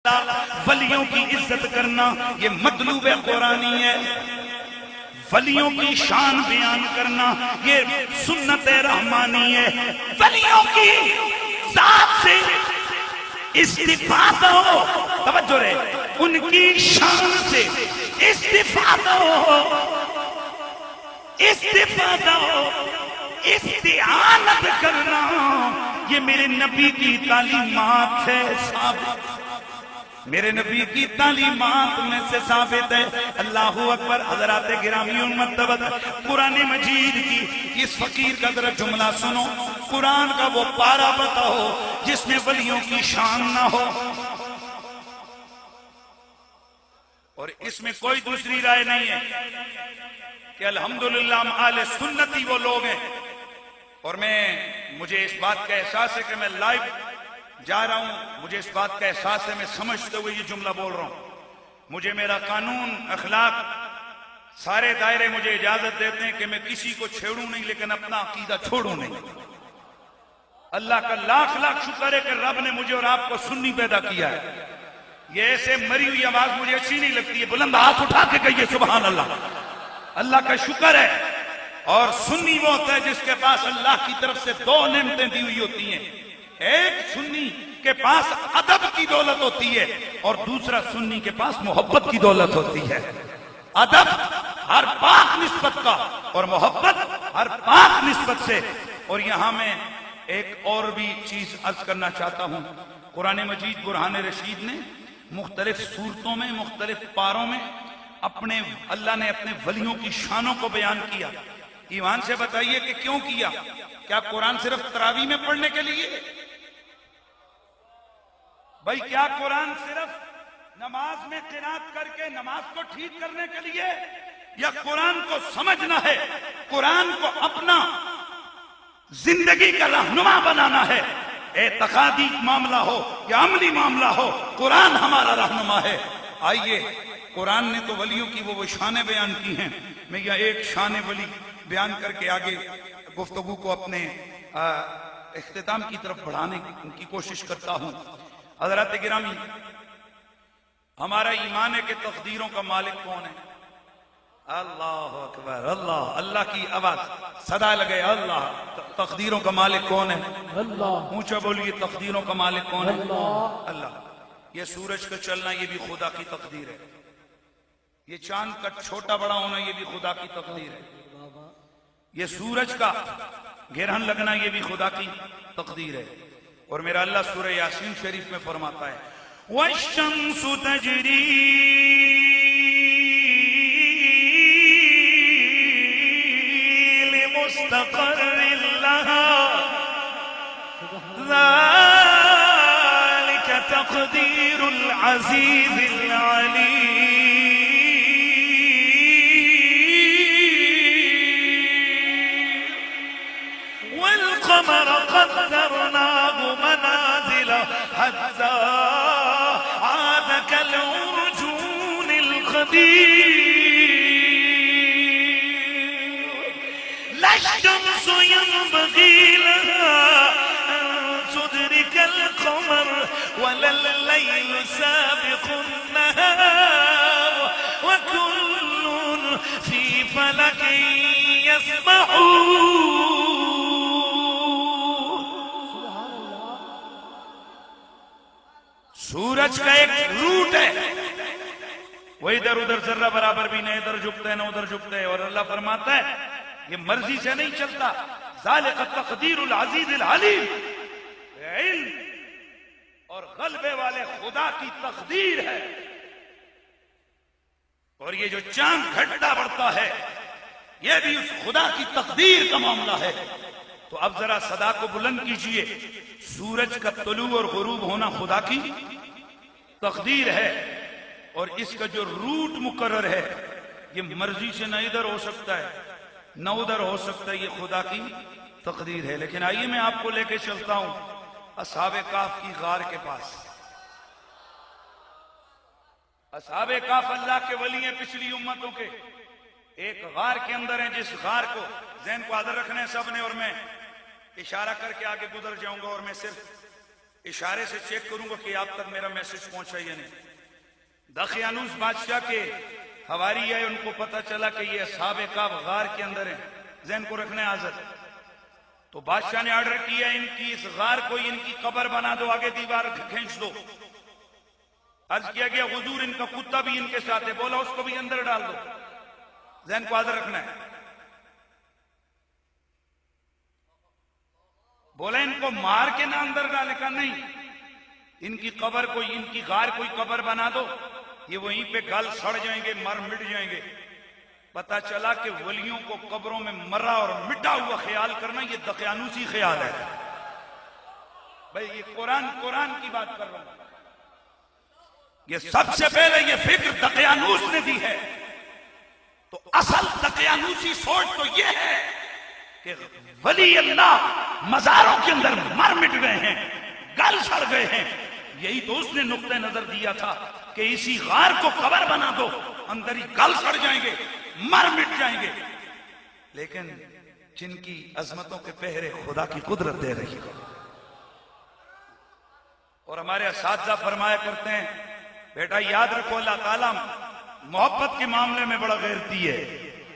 ولیوں کی عزت کرنا یہ مطلوب قرآنی ہے، ولیوں کی شان بیان کرنا یہ سنت رحمانی ہے، ولیوں کی ذات سے استفادہ ہو، توجہ رہے، ان کی شان سے استفادہ ہو، استعانت کرنا یہ میرے نبی کی تعلیمات ہے، ثابت میرے نبی کی تعلیمات میں سے ثابت ہے۔ اللہ اکبر۔ حضرات گرامی مرتبت قرآن مجید کی اس فقیر کا ذرا جملہ سنو، قرآن کا وہ پارہ بتاؤ جس میں ولیوں کی شان نہ ہو، اور اس میں کوئی دوسری رائے نہیں ہے کہ الحمدللہ ہم اہل سنتی وہ لوگ ہیں، اور مجھے اس بات کا احساس ہے کہ میں لائیو جا رہا ہوں، مجھے اس بات کا احساس ہے، میں سمجھتے ہوئے یہ جملہ بول رہا ہوں، مجھے میرا قانون اخلاق سارے دائرے مجھے اجازت دیتے ہیں کہ میں کسی کو چھیڑوں نہیں لیکن اپنا عقیدہ چھوڑوں نہیں۔ اللہ کا لاکھ لاکھ شکر ہے کہ رب نے مجھے اور آپ کو سنی پیدا کیا ہے۔ یہ ایسے مری ہوئی آواز مجھے اچھی نہیں لگتی ہے، بلند ہاتھ اٹھا کے کہیے سبحان اللہ۔ اللہ کا شکر ہے۔ اور سنی وہ ہوتا ہے جس کے پاس اللہ کی طرف سے دو نعمتیں دی ہوئی ہوتی ہیں، ایک سنی کے پاس ادب کی دولت ہوتی ہے اور دوسرا سنی کے پاس محبت کی دولت ہوتی ہے۔ ادب ہر پاک نسبت کا اور محبت ہر پاک نسبت سے۔ اور یہاں میں ایک اور بھی چیز عرض کرنا چاہتا ہوں، قرآن مجید برہان رشید نے مختلف صورتوں میں مختلف پاروں میں اللہ نے اپنے ولیوں کی شانوں کو بیان کیا۔ ایمان سے بتائیے کہ کیوں کیا؟ کیا قرآن صرف تراویح میں پڑھنے کے لیے؟ بھائی کیا قرآن صرف نماز میں قرات کر کے نماز کو ٹھیک کرنے کے لیے، یا قرآن کو سمجھنا ہے، قرآن کو اپنا زندگی کا رہنما بنانا ہے؟ اعتقادی معاملہ ہو یا عملی معاملہ ہو، قرآن ہمارا رہنما ہے۔ آئیے، قرآن نے تو ولیوں کی وہ شانیں بیان کی ہیں، میں یہ ایک شان ولی بیان کر کے آگے گفتگو کو اپنے اختتام کی طرف بڑھانے کی کوشش کرتا ہوں۔ حضرات گرامی، ہمارا ایمان ہے کہ تقدیروں کا مالک کون ہے؟ اللہ اکبر، اللہ، اللہ کی آواز صدا لگے، اللہ۔ تقدیروں کا مالک کون ہے؟ اللہ۔ اونچا بولیے، تقدیروں کا مالک کون ہے؟ اللہ۔ اللہ۔ یہ سورج کا چلنا یہ بھی خدا کی تقدیر ہے، یہ چاند کا چھوٹا بڑا ہونا یہ بھی خدا کی تقدیر ہے، یہ سورج کا گرہن لگنا یہ بھی خدا کی تقدیر ہے۔ اور میرا اللہ سورہ یاسین شریف میں فرماتا ہے وَالشَّمْسُ تَجْرِي لِمُسْتَقَرٍّ لَهَا ذَلِكَ تَقْدِيرُ الْعَزِيزِ الْعَلِيمِ وَالْقَمَرَ قَدَّرْنَاهُ مَنَازِلَ حَتَّى عَادَ كَالْعُرْجُونِ الْقَدِيمِ لَا الشَّمْسُ يَنبَغِي لَهَا أَن تُدْرِكَ الْقَمَرَ وَلَا اللَّيْلُ سَابِقُ النَّهَارِ وَكُلٌّ فِي فَلَكٍ يَسْبَحُونَ۔ سورج کا ایک روٹ ہے، وہ ادھر ادھر ذرہ برابر بھی نہ ادھر جھکتا ہے نہ ادھر جھکتا ہے، اور اللہ فرماتا ہے یہ مرضی سے نہیں چلتا، ذالک تقدیر العزیز العلیم، علم اور غلبے والے خدا کی تقدیر ہے۔ اور یہ جو چاند گھٹتا بڑھتا ہے یہ بھی اس خدا کی تقدیر کا معاملہ ہے۔ تو اب ذرا صدا کو بلند کیجئے، سورج کا طلوع اور غروب ہونا خدا کی تقدیر ہے، اور اس کا جو روٹ مقرر ہے یہ مرضی سے نہ ادھر ہو سکتا ہے نہ ادھر ہو سکتا ہے، یہ خدا کی تقدیر ہے۔ لیکن آئیے میں آپ کو لے کے چلتا ہوں اصحاب کہف کی غار کے پاس۔ اصحاب کہف اللہ کے ولی ہیں پچھلی امتوں کے، ایک غار کے اندر ہیں، جس غار کو ذہن کو حاضر رکھنا ہے سب نے، اور میں اشارہ کر کے آگے گزر جاؤں گا، اور میں صرف اشارے سے چیک کروں گا کہ آپ تک میرا میسج پہنچا یا نہیں. دقیانوس بادشاہ کے حواری ہے، ان کو پتا چلا کہ یہ اصحاب کہف غار کے اندر ہیں، ذہن کو رکھنا ہے حاضر. تو بادشاہ نے آرڈر کیا ان کی اس غار کو ان کی قبر بنا دو، آگے دیوار کھینچ دو. عرض کیا گیا حضور ان کا کتا بھی ان کے ساتھ ہے، بولا اس کو بھی اندر ڈال دو. ذہن کو حاضر رکھنا ہے. بولا ان کو مار کے نہ اندر ڈالے، کا نہیں، ان کی قبر کوئی، ان کی غار کوئی قبر بنا دو، یہ وہیں پہ گل سڑ جائیں گے، مر مٹ جائیں گے. پتا چلا کہ ولیوں کو قبروں میں مرا اور مٹا ہوا خیال کرنا یہ دقیانوسی خیال ہے. بھئی یہ قرآن کی بات کر رہا ہوں. یہ سب سے پہلے یہ فکر دقیانوس نے دی ہے. تو اصل دقیانوسی سوچ تو یہ ہے کہ ولی اللہ مزاروں کے اندر مر مٹ گئے ہیں، گل سڑ گئے ہیں. یہی تو اس نے نقطہ نظر دیا تھا کہ اسی غار کو قبر بنا دو، اندر ہی گل سڑ جائیں گے، مر مٹ جائیں گے. لیکن جن کی عظمتوں کے پہرے خدا کی قدرت دے رہی ہے. اور ہمارے اساتذہ فرمایا کرتے ہیں بیٹا یاد رکھو اللہ تعالیٰ محبت کے معاملے میں بڑا غیرتی ہے.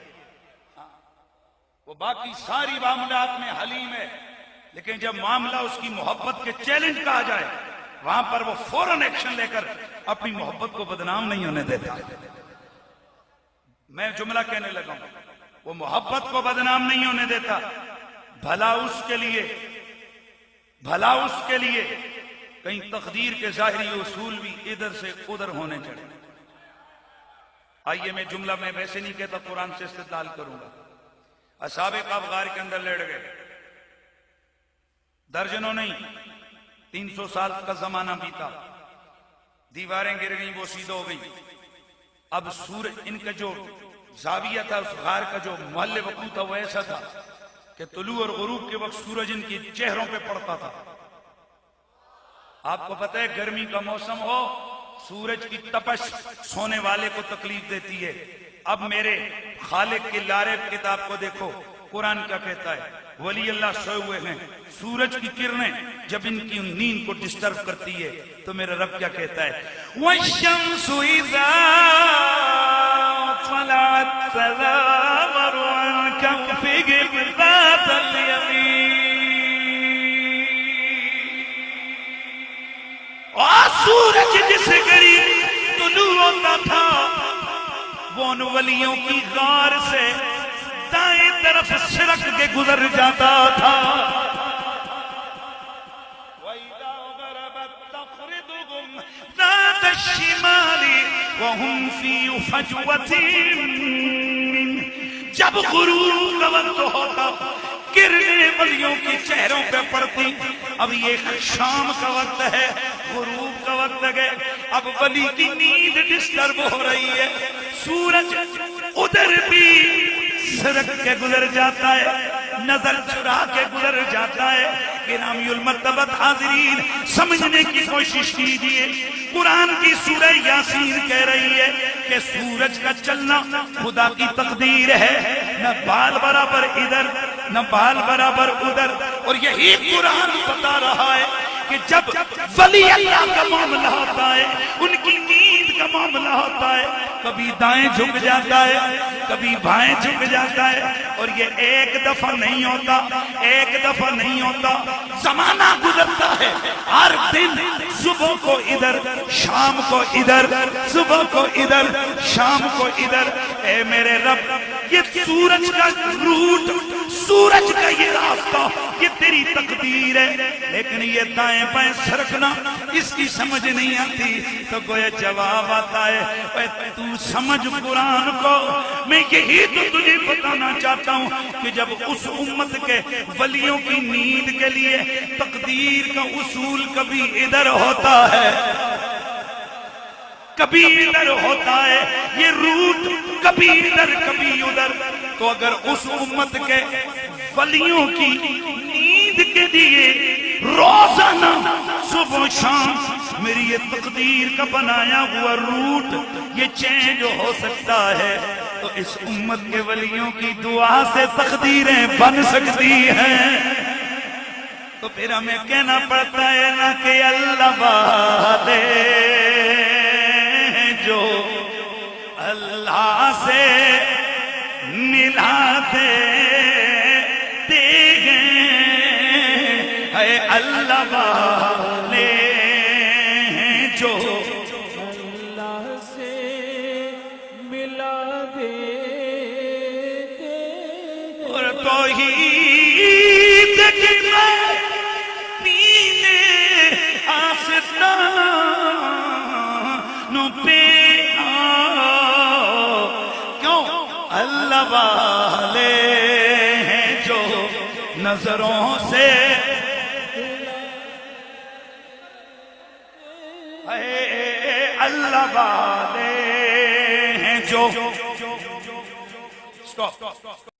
وہ باقی ساری معاملات میں حلیم ہے، لیکن جب معاملہ اس کی محبت کے چیلنج کا آ جائے وہاں پر وہ فوراً ایکشن لے کر اپنی محبت کو بدنام نہیں ہونے دیتا. میں جملہ کہنے لگا ہوں، وہ محبت کو بدنام نہیں ہونے دیتا. بھلا اس کے لیے کہیں تقدیر کے ظاہری اصول بھی ادھر سے ادھر ہونے چڑھے. آئیے میں جملہ میں ویسے نہیں کہتا، قرآن سے استدلال کروں گا. اصحاب کہف غار کے اندر لیٹ گئے، درجنوں نہیں 300 سال کا زمانہ بیتا، دیواریں گر گئیں، وہ سیدھ ہو گئیں. اب سورج، ان کا جو زاویہ تھا اس غار کا جو محل وقوع تھا وہ ایسا تھا کہ طلوع اور غروب کے وقت سورج ان کے چہروں پہ پڑتا تھا. آپ کو پتہ ہے گرمی کا موسم ہو، سورج کی تپش سونے والے کو تکلیف دیتی ہے. اب میرے خالق کی لارب کتاب کو دیکھو، قرآن کیا کہتا ہے. ولی اللہ سوئے ہوئے ہیں، سورج کی کرنیں جب ان کی نیند کو ڈسٹرب کرتی ہے تو میرا رب کیا کہتا ہے، وَالشَّمْسُ إِذَا طَلَعَتْ تَزَاوَرُ عَنْ كَهْفِهِمْ ذَاتَ الْيَمِينِ. اور سورج جس قریب طلوع ہوتا تھا وہ ان ولیوں کی غار سے دائیں طرف سرک کے گزر جاتا تھا. وَإِذَا غَرَبَتْ تَقْرِضُهُمْ ذَاتَ الشِّمَالِ وَهُمْ فِي فَجْوَةٍ مِّنْهُ. جب غروب کا وقت ہوتا کرنیں ولیوں کے چہروں پہ پڑتی. اب یہ شام کا وقت ہے، غروب کا وقت ہے، اب ولی کی نیند ڈسٹرب ہو رہی ہے. سورج ادھر بھی سرک کے گزر جاتا ہے، نظر چرا کے گزر جاتا ہے. گرامی المرتبت حاضرین سمجھنے کی کوشش کیجئے. قرآن کی سورہ یاسین کہہ رہی ہے کہ سورج کا چلنا خدا کی تقدیر ہے، نہ بال برابر ادھر نہ بال برابر ادھر. اور یہی قرآن بتا رہا ہے کہ جب ولی اللہ کا معاملہ ہوتا ہے، ان کی نیند کا معاملہ ہوتا ہے، کبھی دائیں جھک جاتا ہے، کبھی بائیں جھک جاتا ہے. اور یہ ایک دفعہ نہیں ہوتا، ایک دفعہ نہیں ہوتا، زمانہ گزرتا ہے. ہر دن صبح کو ادھر، شام کو ادھر، صبح کو ادھر، شام کو ادھر. اے میرے رب، یہ سورج کا روٹ، سورج کا یہ راستہ، یہ تیری تقدیر ہے. لیکن یہ دائیں بائیں سرکنا اس کی سمجھ نہیں آتی. تو گویا جواب آتا ہے، اے تو سمجھ قرآن کو. میں یہی تو تجھے بتانا چاہتا ہوں کہ جب اس امت کے ولیوں کی نیند کے لیے تقدیر کا اصول کبھی ادھر ہوتا ہے، کبھی ادھر ہوتا ہے، یہ روٹ کبھی ادھر کبھی ادھر. تو اگر اس امت کے ولیوں کی نیند کے لیے روزانہ صبح و شام میری یہ تقدیر کا بنایا ہوا روٹ یہ چینج ہو سکتا ہے، تو اس امت کے ولیوں کی دعا سے تقدیریں بن سکتی ہیں. تو پھر ہمیں کہنا پڑتا ہے نا کہ اللہ والے جو اللہ سے ملا دیتے ہیں، اے اللہ والے جو اللہ سے ملا دیتے ہیں، اور توحید کی پینے آستانوں پہ آؤ، کیوں اللہ والے ہیں جو نظروں سے اے اللہ والے ہیں جو